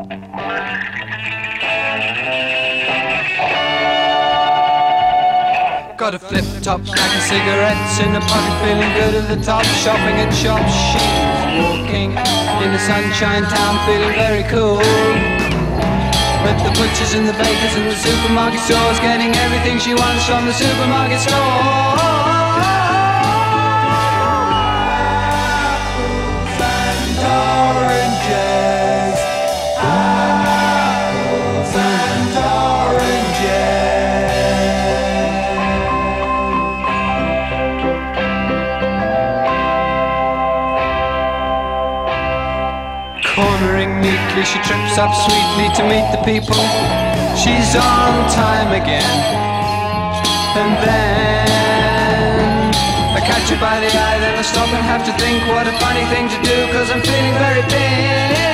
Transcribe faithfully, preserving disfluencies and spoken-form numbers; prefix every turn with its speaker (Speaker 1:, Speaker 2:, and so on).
Speaker 1: Got a flip-top stack of cigarettes in a pocket, feeling good at the top. Shopping at shops, she's walking in the sunshine town, feeling very cool. With the butchers and the bakers and the supermarket stores, getting everything she wants from the supermarket store. Apples and oranges, apples and oranges. Cornering neatly, she trips up sweetly to meet the people. She's on time again. And then I catch her by the eye, then I stop and have to think what a funny thing to do, 'cause I'm feeling very big.